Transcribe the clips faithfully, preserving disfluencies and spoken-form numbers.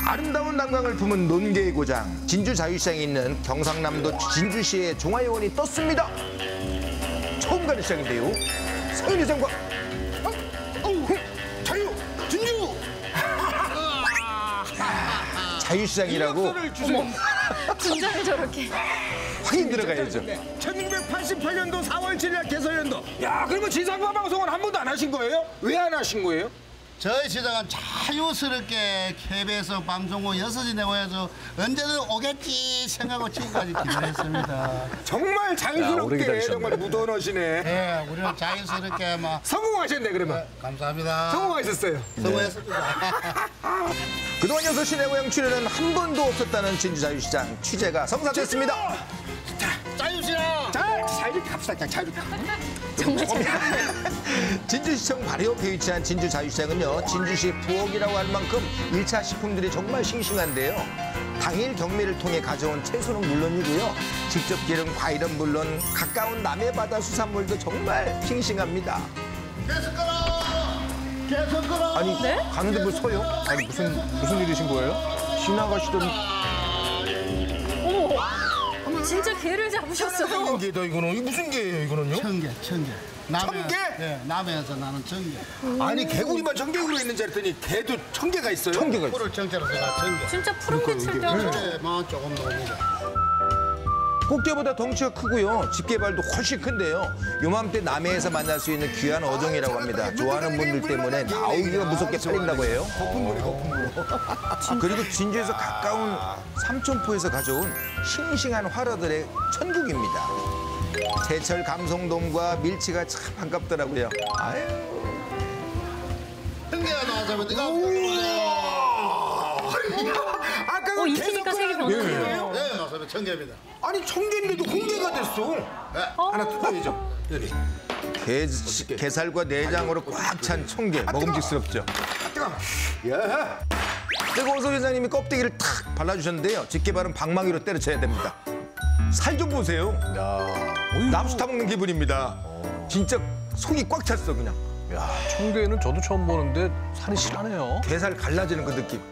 아름다운 난강을 품은 논개의 고장 진주 자유시장에 있는 경상남도 진주시의 종화여원이 떴습니다. 처음 가는 시장인데요. 서윤 회장과 자유 진주 자유시장이라고 진작에 저렇게 확인 들어가야죠. 천육백팔십팔 년도 사월 칠일 개설연도. 야, 그러면 지상파 방송은 한 번도 안 하신 거예요? 왜 안 하신 거예요? 저희 시장은 자유스럽게 케이비에스 방송국 여섯 시 내고해서 언제든 오겠지 생각하고 지금까지 기다렸습니다. 정말 자유스럽게 정말 무던하시네. 네, 우리는 자유스럽게 막 성공하셨네 그러면. 네, 감사합니다. 성공하셨어요. 성공했습니다. 그동안 여섯 시 내 고향 출연은 한 번도 없었다는 진주 자유시장 취재가 성사됐습니다. 자유시장. 자, 자 이렇게 갑시다. 자, 자 이렇게. 정말 잘 진주시청 바로 옆에 위치한 진주 자유시장은요. 진주시 부엌이라고 할 만큼 일 차 식품들이 정말 싱싱한데요. 당일 경매를 통해 가져온 채소는 물론이고요. 직접 기른 과일은 물론 가까운 남해바다 수산물도 정말 싱싱합니다. 계속 끌어. 계속 끌어. 아니 가는데 뭘 서요? 아니 무슨 무슨 일이신 거예요? 지나가시던 어머, 진짜 개를 잡으셨어요. 개다 이거는. 이게 무슨 개예요 이거는요? 청개, 청개. 남해, 청개? 네, 남해에서 나는 청개. 아니 개구리만 청개구리 있는 줄 알았더니 개도 청개가 있어요? 청개가 있어요. 꿀을 청개로 제가 청개. 진짜 푸른게 칠병. 청개만 조금 넣습니다. 꽃게보다 덩치가 크고요. 집게발도 훨씬 큰데요. 요맘때 남해에서 만날 수 있는 귀한 어종이라고 합니다. 좋아하는 분들 때문에 나오기가 무섭게 팔린다고 해요. 거품물이 거품물. 그리고 진주에서 가까운 삼천포에서 가져온 싱싱한 활어들의 천국입니다. 제철 감성돔과 밀치가 참 반갑더라고요. 아유. 청개가 나와서 내가 아까 어, 그 익히니까 색이 변하네요. 네, 맞습니다. 청개입니다. 아니 청개인데도 홍게가 됐어. 하나 뜯어야죠. 여기. 게, 게살과 내장으로 꽉 찬 청개 먹음직스럽죠. 야. 뜨거워서 회장님이 껍데기를 탁 발라주셨는데요. 집게발은 방망이로 때려쳐야 됩니다. 살 좀 보세요. 랍스터 먹는 기분입니다. 진짜 속이 꽉 찼어 그냥. 야, 청개는 저도 처음 보는데 살이 실하네요. 게살 갈라지는 그 느낌.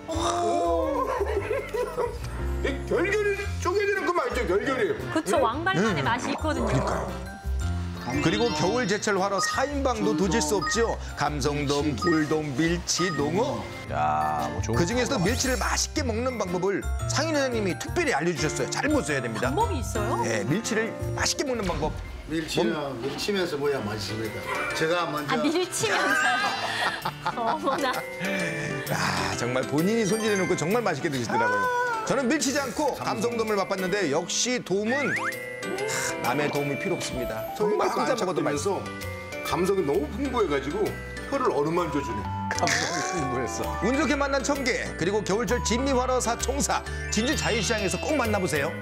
이 결결이 쪼개지는 거 맞죠? 결결이. 그쵸, 왕발만의 맛이 있거든요. 그리고 겨울 제철 활어 사 인방도 도질 수 없죠. 감성돔, 돌돔, 밀치, 농어. 야, 뭐 좋은 그중에서도 밀치를 맛있게 먹는 방법을 상인 회장님이 특별히 알려주셨어요. 잘 보셔야 됩니다. 방법이 있어요? 네, 밀치를 맛있게 먹는 방법. 밀치면 밀치면서 뭐야 맛있습니다. 제가 먼저 아, 밀치면서요. 어머나. 아, 정말 본인이 손질해놓고 정말 맛있게 드시더라고요. 저는 밀치지 않고 감성돔을 맛봤는데 역시 돔은 하, 남의 도움이 필요 없습니다. 정말 혼자 먹어도 맛있어. 감성이 너무 풍부해가지고 혀를 어루만져주네. 감성이 풍부했어. 운 좋게 만난 청개 그리고 겨울철 진미활어사 총사 진주 자유시장에서 꼭 만나보세요.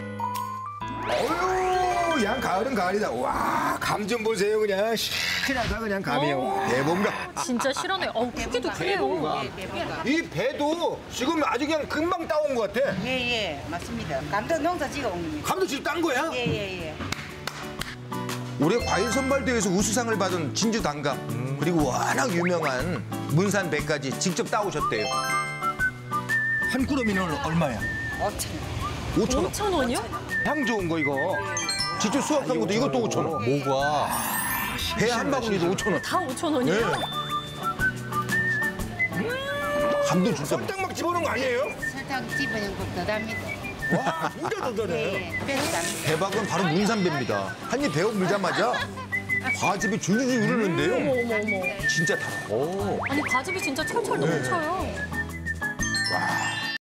어휴, 양 가을은 가을이다. 와, 감 좀 보세요 그냥. 시원하다 그냥 감이요. 대범가. 진짜 실하네요. 어우, 크기도 크네요. 이 배도 지금 아주 그냥 금방 따온 것 같아. 예예 맞습니다. 감도 농사 지어 온 겁니다. 감도 지금 딴 거야? 예예예. 올해 과일 선발대회에서 우수상을 받은 진주 단감 그리고 워낙 유명한 문산 배까지 직접 따오셨대요. 한 꾸러미는 얼마야? 오천 원. 오천 원. 오천 원이요? 향 좋은 거 이거. 직접 수확한 것도 이것도 오천 원. 뭐가? 배 한 바구니도 오천 원. 다 오천 원이요? 감도 진짜 설탕 막 집어넣은 거 아니에요? 설탕 집어넣은 것도 답니다. 와, 진짜 도전해. 예, 배도 답니다. 대박은 바로 문산배입니다. 한 입 베어 물자마자 과즙이 줄줄줄 흐르는데요. 어머, 어머, 어머. 진짜 달아요. 오. 아니, 과즙이 진짜 철철 넘쳐요.